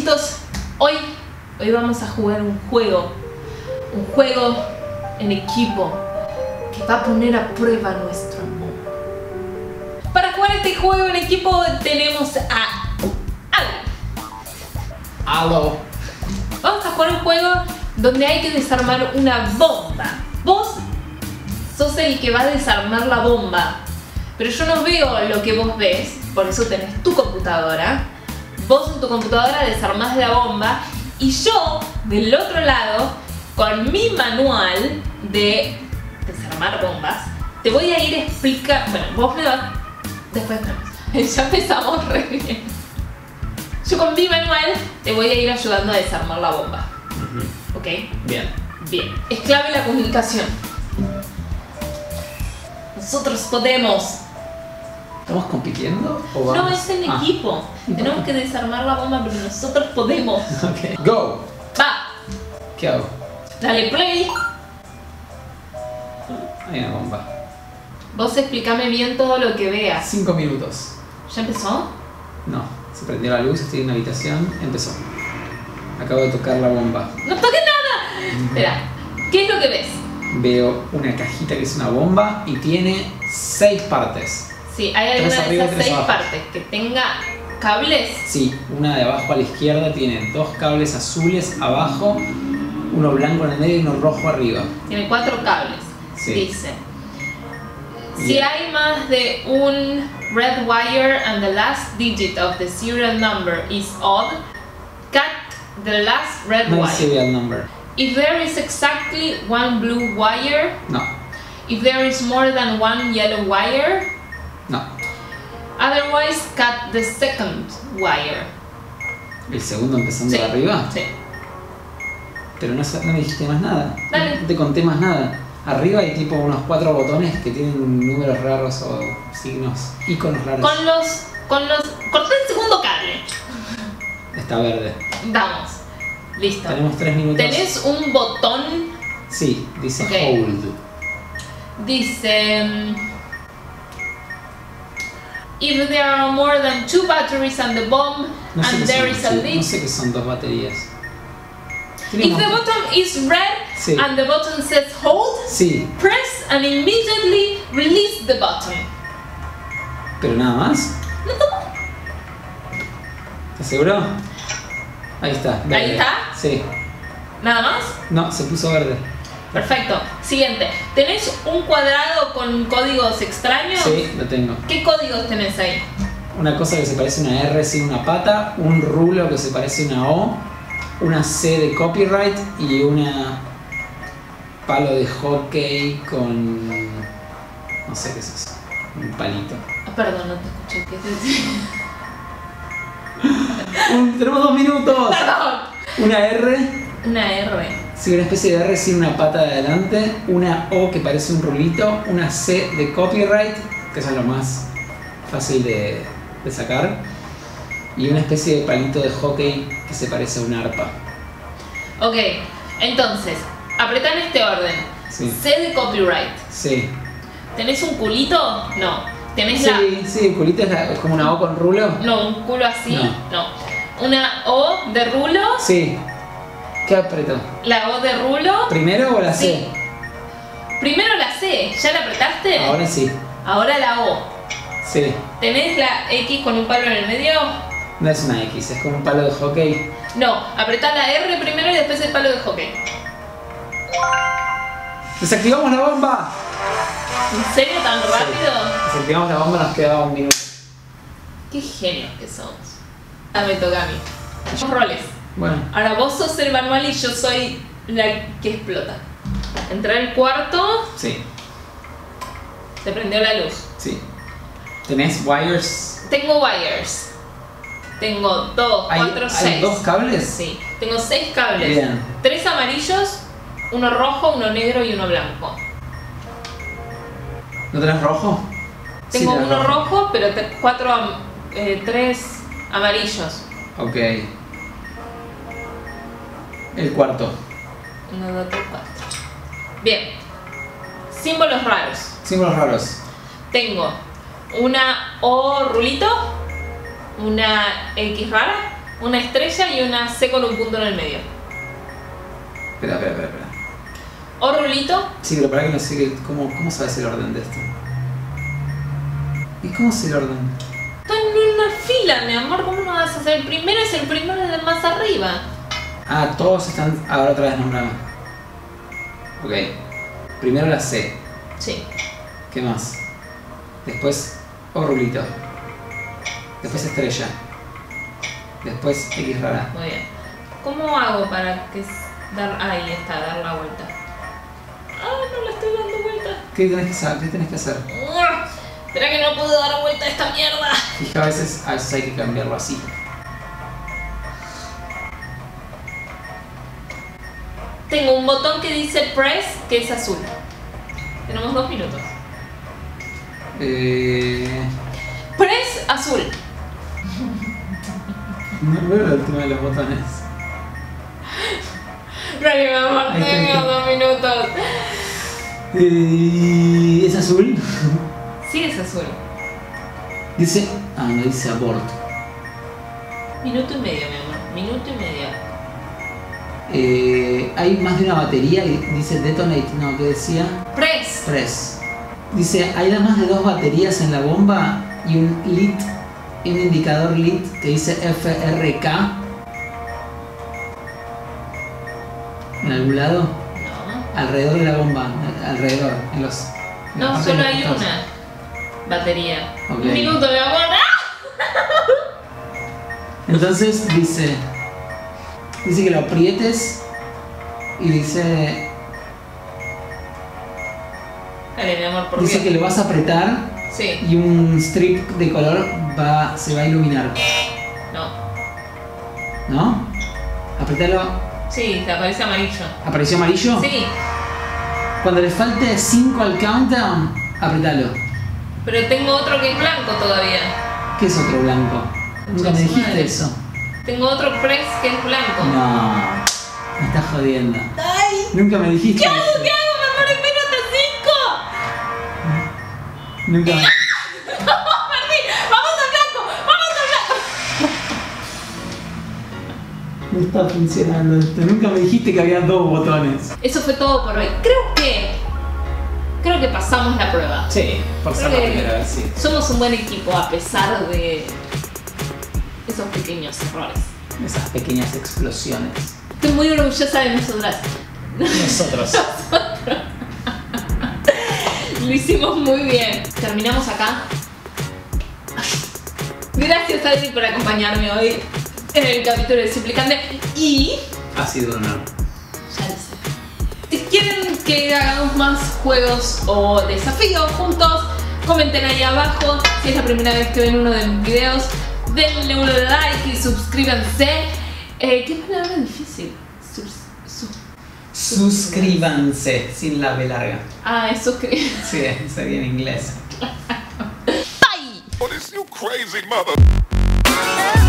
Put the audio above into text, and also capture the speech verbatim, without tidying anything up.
amorcitos, hoy, hoy vamos a jugar un juego, un juego en equipo que va a poner a prueba nuestro amor. Para jugar este juego en equipo tenemos a Ale. Aló. Vamos a jugar un juego donde hay que desarmar una bomba. Vos sos el que va a desarmar la bomba, pero yo no veo lo que vos ves, por eso tenés tu computadora. Vos en tu computadora desarmás la bomba y yo, del otro lado, con mi manual de desarmar bombas, te voy a ir explicando. Bueno, vos me vas... Después ya empezamos re bien. Yo con mi manual te voy a ir ayudando a desarmar la bomba. Uh-huh. ¿Ok? Bien. Bien. Es clave la comunicación. Nosotros podemos... ¿Estamos compitiendo? ¿O vamos? No, es en ah. equipo. Tenemos que desarmar la bomba, pero nosotros podemos. Ok. Go. Va. ¿Qué hago? Dale play. Hay una bomba. Vos explícame bien todo lo que veas. Cinco minutos. ¿Ya empezó? No. Se prendió la luz, estoy en una habitación. Empezó. Acabo de tocar la bomba. ¡No toques nada! Mm-hmm. Espera. ¿Qué es lo que ves? Veo una cajita que es una bomba y tiene seis partes. Sí, hay alguna de esas seis partes que tenga cables. Sí, una de abajo a la izquierda tiene dos cables azules abajo, uno blanco en el medio y uno rojo arriba. Tiene cuatro cables. Sí. Dice, si hay más de un red wire and the last digit of the serial number is odd, cut the last red no wire. Serial number. If there is exactly one blue wire, no. If there is more than one yellow wire, no. Otherwise, cut the second wire. ¿El segundo empezando sí. de arriba? Sí. Pero no, no me dijiste más nada. Dale. No te conté más nada. Arriba hay tipo unos cuatro botones que tienen números raros o signos, iconos raros. Con los... con los... corté el segundo cable. Está verde. Vamos. Listo. Tenemos tres minutos. ¿Tenés un botón? Sí, dice okay. hold. Dice... If there are more than two batteries on the bomb no and there is a sí, leak... No sé qué son dos baterías. If the button is red sí. and the button says hold, sí. press and immediately release the button. ¿Pero nada más? No, no. ¿Estás seguro? Ahí está. Verde. ¿Ahí está? Sí. ¿Nada más? No, se puso verde. Perfecto. Siguiente. ¿Tenés un cuadrado con códigos extraños? Sí, lo tengo. ¿Qué códigos tenés ahí? Una cosa que se parece a una R sin una pata, un rulo que se parece a una O, una C de copyright y una palo de hockey con... no sé qué es eso. Un palito. Oh, perdón, no te escuché. ¿Qué te decía? un, tenemos dos minutos. Perdón. Una R. Una R. Sí, una especie de R sin una pata de adelante, una O que parece un rulito, una C de copyright, que eso es lo más fácil de, de sacar, y una especie de palito de hockey que se parece a un arpa. Ok, entonces, apretá en este orden. Sí. C de copyright. Sí. ¿Tenés un culito? No. ¿Tenés sí, la...? Sí, el culito es, la, es como una O con rulo. No, un culo así. No. no. ¿Una O de rulo? Sí. ¿Qué apretó? ¿La O de rulo? ¿Primero o la C? Sí. Primero la C. ¿Ya la apretaste? Ahora sí. Ahora la O. Sí. ¿Tenés la X con un palo en el medio? No es una X, es como un palo de hockey. No, apretá la R primero y después el palo de hockey. ¡Desactivamos la bomba! ¿En serio tan rápido? Sí. Desactivamos la bomba, nos quedaba un minuto. Qué genios que somos. Ah, me toca a mí. Los roles. Bueno. Ahora vos sos el manual y yo soy la que explota. Entré al cuarto. Sí. Se prendió la luz. Sí. ¿Tenés wires? Tengo wires. Tengo dos, ¿Hay, cuatro, ¿hay seis. dos cables? Sí. Tengo seis cables. Bien. Tres amarillos, uno rojo, uno negro y uno blanco. ¿No tenés rojo? Tengo sí, uno rojo. rojo, pero te, cuatro, eh, tres amarillos. Ok. El cuarto. Uno, dos, tres, cuatro. Bien. Símbolos raros. Símbolos raros. Tengo una O rulito, una X rara, una estrella y una C con un punto en el medio. Espera, espera, espera, espera. O rulito. Sí, pero para que no sé que- cómo, cómo sabes el orden de esto. ¿Y cómo es el orden? Están en una fila, mi amor. ¿Cómo no vas a hacer? El primero es el primero de más arriba. Ah, todos están. Ahora otra vez nombrame. Ok. Primero la C. Sí. ¿Qué más? Después O rulito. Después estrella. Después X rara. Muy bien. ¿Cómo hago para que s- dar... Ahí está, dar la vuelta. Ah, no la estoy dando vuelta. ¿Qué tenés que saber? ¿Qué tenés que hacer? ¡Uah! Espera que no puedo dar vuelta a esta mierda. Fija, a veces, a veces hay que cambiarlo así. Tengo un botón que dice press, que es azul. Tenemos dos minutos. Eh, Press azul. no veo la última de los botones. Rani, mi amor, Ahí está, ahí tengo está. dos minutos. Eh, ¿Es azul? Sí, es azul. Dice. Ah, no dice abort. Minuto y medio, mi amor. Minuto y medio. Eh, hay más de una batería y dice detonate. No, ¿qué decía? Press. Press. Dice, hay más de dos baterías en la bomba y un lit, un indicador lit que dice F R K. ¿En algún lado? No. Alrededor de la bomba, alrededor, en los... en la No, parte de solo los hay costados. una batería. Ok. Un minuto, mi amor. ¡Ah! Entonces dice, dice que lo aprietes y dice, Dale, mi amor, por dice Dios. que lo vas a apretar Sí. y un strip de color va, se va a iluminar, No. ¿no? Apretalo, Sí, te aparece amarillo. ¿apareció amarillo? Sí, Cuando le falte cinco al countdown, apretalo. pero tengo otro que es blanco todavía. ¿Qué es otro blanco? Nunca me Su dijiste madre. eso. Tengo otro press que es blanco. No, me estás jodiendo. ¡Ay! Nunca me dijiste ¿Qué hago? eso. ¿Qué hago? ¡Me muero en minuto cinco! Nunca me... ¡Perdí! ¡Vamos al blanco! ¡Vamos al blanco! No está funcionando esto. Nunca me dijiste que había dos botones. Eso fue todo por hoy. Creo que... Creo que pasamos la prueba. Sí, por ser la Creo que primera vez, sí. Somos un buen equipo a pesar de esos pequeños errores. Esas pequeñas explosiones. Estoy muy orgullosa de nosotras. Nosotros. Lo hicimos muy bien. Terminamos acá. Gracias, Adri, por acompañarme hoy en el capítulo de Suplicante. Y... Ha sido un honor. ya lo sé. Si quieren que hagamos más juegos o desafíos juntos, comenten ahí abajo. Si es la primera vez que ven uno de mis videos, denle un like y suscríbanse. Eh, ¿Qué palabra difícil? Sus, sus, Suscríbanse, sin la B larga. ah, es suscribir. Sí, sería en inglés. Bye. Oh, this you crazy mother.